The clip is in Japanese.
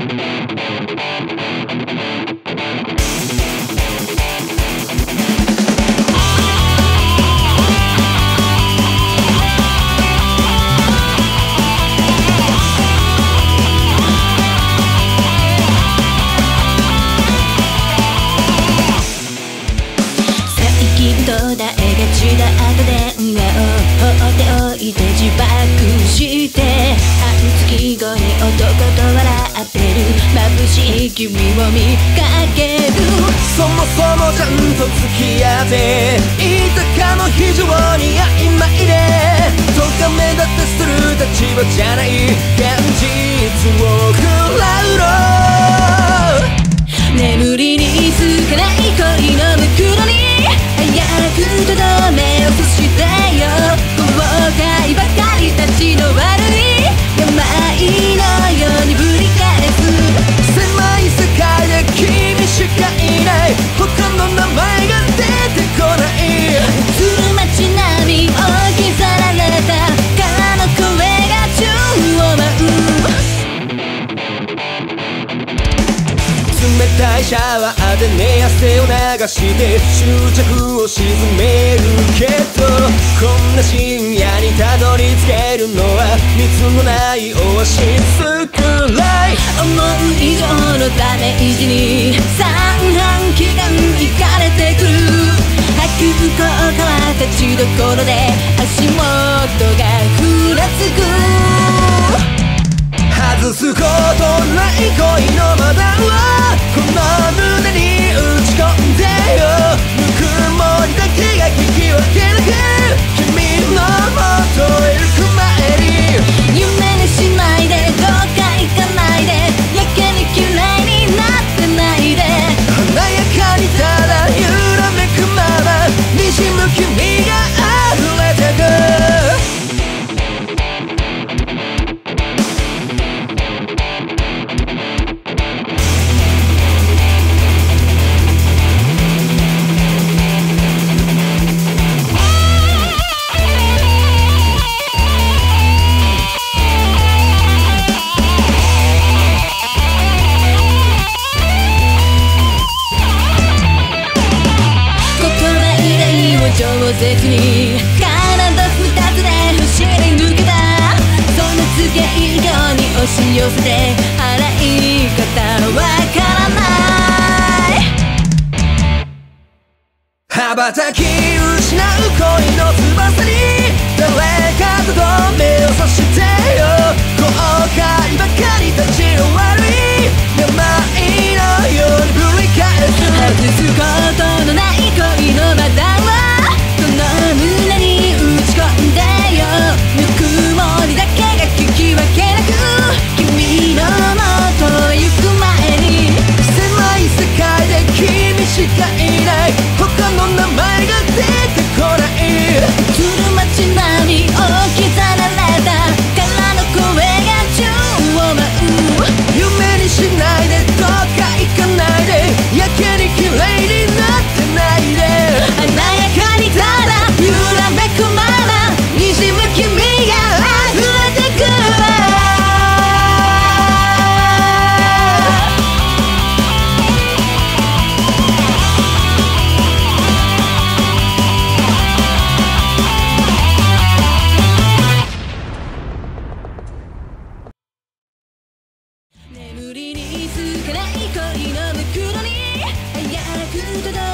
君を見かける。 そもそもちゃんと付き合っていたかの非常に曖昧で咎めだってする立場じゃない現実を食らうの。 眠りにつかない恋の袋に早くとどめを刺してよ。後悔ばかりたちの悪い病のようにぶり返す。 狭い世界で君しかいない他の名前が出てこない。 つる町並み置き去られたからの声が宙を舞う。 冷たいシャワーで寝汗を流して執着を沈めるけどこんな深夜にたどり着けるのは水のないオアシスくらい。 思う以上のダメージに三半規がいかれてくる。白雲川立ちどころで足元がふらつく。 外すことない恋のマダンをこの胸に打ち込んでよ。ぬくもりだけが聞き分けなく君の元へ行く前に夢にしないでどっか行かないでやけに嫌いになってないで華やかにただ揺らめくまま滲む君が溢れてく。 饒舌に体二つで走り抜けた。そのつけ以上に押し寄せて払い方わからない。 羽ばたき失う恋の翼に誰かとどめを刺してよ。後悔ばかり立ちの悪い病のようにぶり返す。 外すことのない恋のマダンはこの胸に打ち込んでよ。ぬくもりだけが聞き分けなく君の元へ行く前に狭い世界で君しかいない他の名前が出てこない。 つる町並み置き去られたからの声が宙を舞う。 夢にしないでどっか行かないでやけに綺麗になってないで華やかにただ揺らめくまま滲む君が溢れてく。眠りにつかない恋の袋に早くとど